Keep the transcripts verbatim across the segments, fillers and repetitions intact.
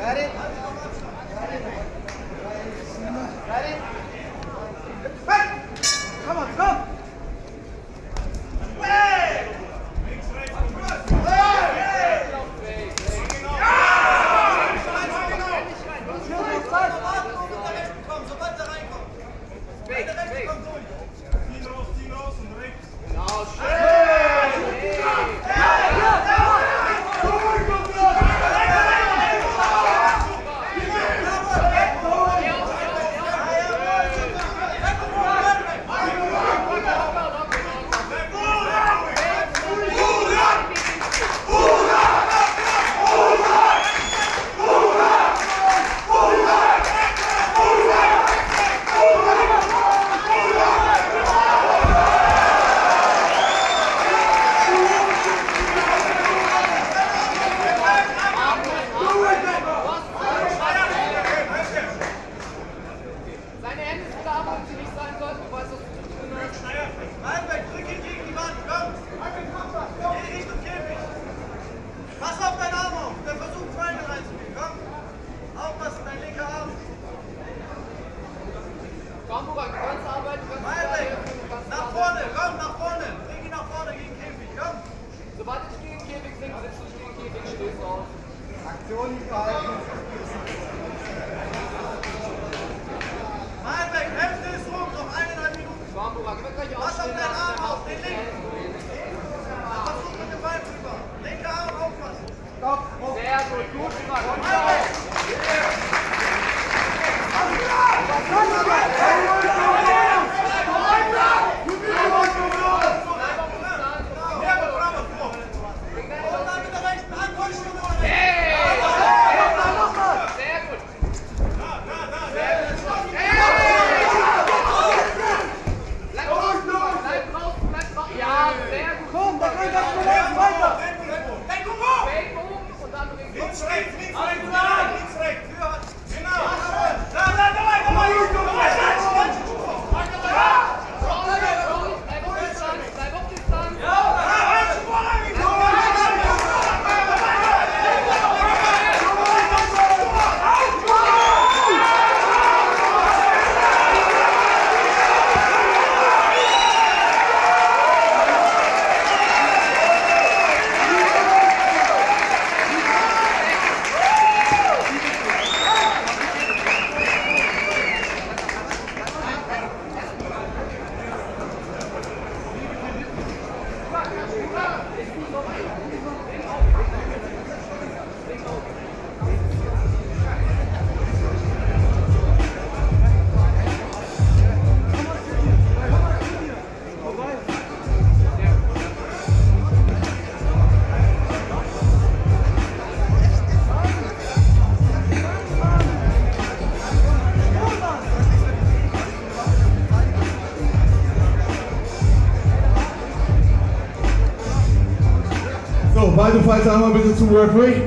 Nach vorne, komm, nach vorne. Bring ihn nach vorne gegen Käfig, komm. Sobald ich gegen Käfig bringe, sitzt du gegen Käfig, stehst du auf. Aktion nicht verhalten. Malbeck, Hälfte ist rum, noch eineinhalb Minuten. Schwarmburger, gib mir gleich Pass auf aufstehen. deinen Arm auf, den linken. Versuch mit dem Ball rüber. Linker Arm aufpassen. Stopp. Sehr gut, gut gemacht. Malbeck. Beide Fighter einmal bitte zum Referee.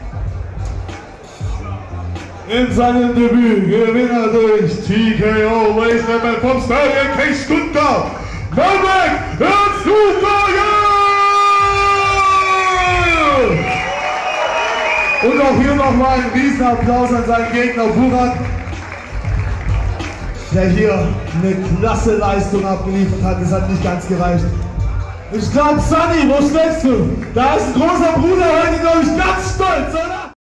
In seinem Debüt Gewinner durch T K O, Ladies and Gentlemen, vom Stadion K Stuttgart, Malbeck und auch hier nochmal einen riesen Applaus an seinen Gegner Burak, der hier eine klasse Leistung abgeliefert hat. Es hat nicht ganz gereicht. Ich glaube, Sunny, wo steckst du? Da ist ein großer Bruder heute, glaube ich, ganz stolz, oder?